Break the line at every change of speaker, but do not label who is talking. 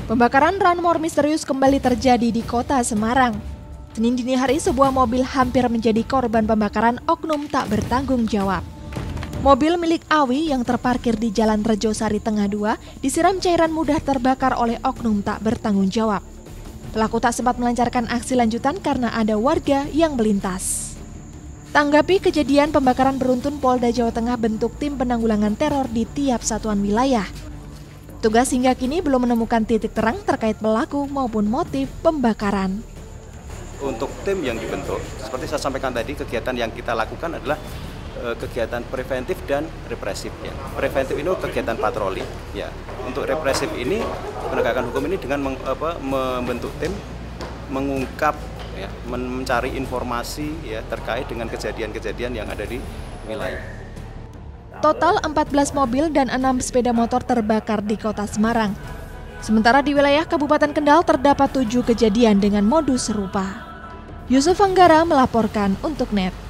Pembakaran ranmor misterius kembali terjadi di kota Semarang. Senin dini hari sebuah mobil hampir menjadi korban pembakaran oknum tak bertanggung jawab. Mobil milik Awi yang terparkir di Jalan Rejosari Tengah 2 disiram cairan mudah terbakar oleh oknum tak bertanggung jawab. Pelaku tak sempat melancarkan aksi lanjutan karena ada warga yang melintas. Tanggapi kejadian pembakaran beruntun, Polda Jawa Tengah bentuk tim penanggulangan teror di tiap satuan wilayah. Tugas hingga kini belum menemukan titik terang terkait pelaku maupun motif pembakaran.
Untuk tim yang dibentuk, seperti saya sampaikan tadi, kegiatan yang kita lakukan adalah kegiatan preventif dan represif. Ya. Preventif ini kegiatan patroli. Ya. Untuk represif ini, penegakan hukum ini dengan membentuk tim, mengungkap, ya, mencari informasi ya, terkait dengan kejadian-kejadian yang ada di wilayah.
Total 14 mobil dan 6 sepeda motor terbakar di kota Semarang. Sementara di wilayah Kabupaten Kendal terdapat 7 kejadian dengan modus serupa. Yusuf Anggara melaporkan untuk NET.